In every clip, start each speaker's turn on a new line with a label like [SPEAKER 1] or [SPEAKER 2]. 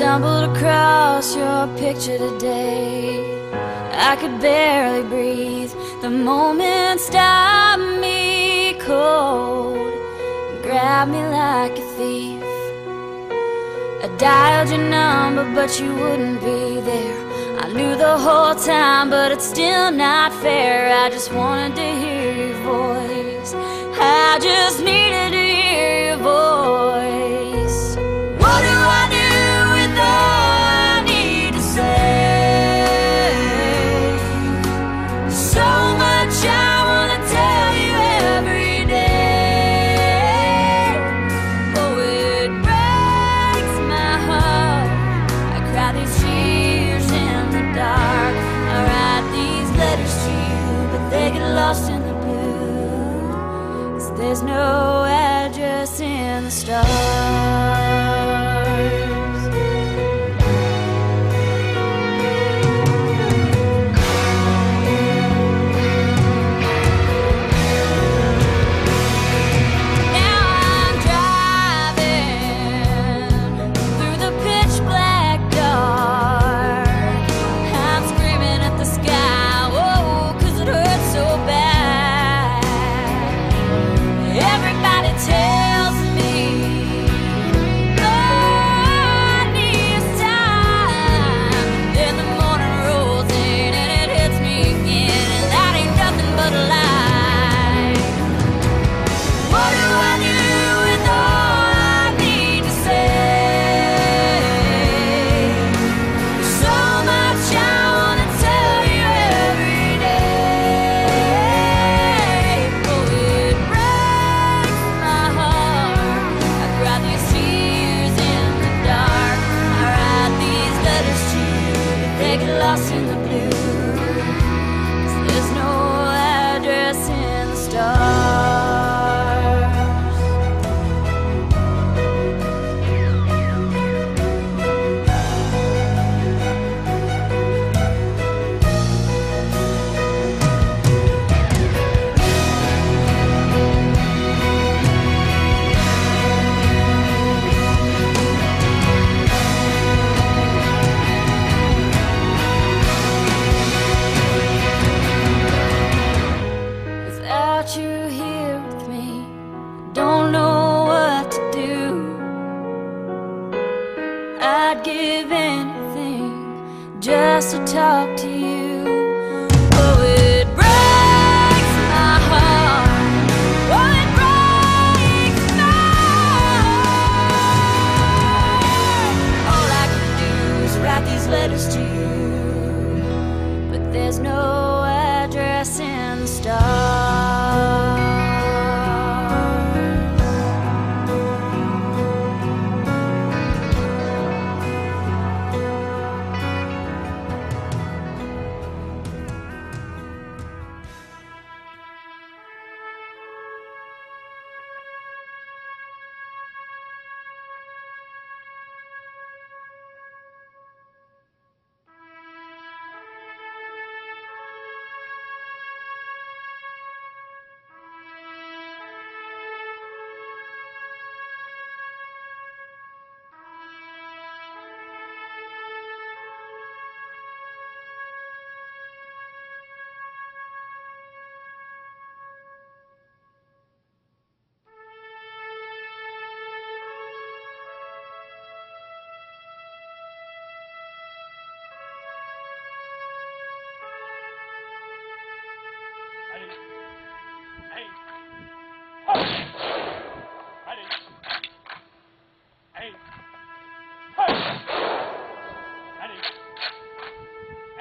[SPEAKER 1] stumbled across your picture today. I could barely breathe. The moment stopped me cold, grabbed me like a thief. I dialed your number, but you wouldn't be there. I knew the whole time, but it's still not fair. I just wanted to hear your voice. I just needed to hear your voice. What do I do with all I need to say? So much I wanna tell you every day. Oh, it breaks my heart. I cry these tears in the dark. I write these letters to you, but they get lost in the blue, 'cause there's no address in the stars. Lost in the blue, 'cause there's no address in the stars. You here with me, don't know what to do. I'd give anything just to talk to you. Oh, it breaks my heart. Oh, it breaks my heart. All I can do is write these letters to you, but there's no address in the stars.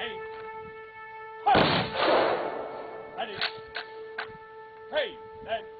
[SPEAKER 2] Hey, that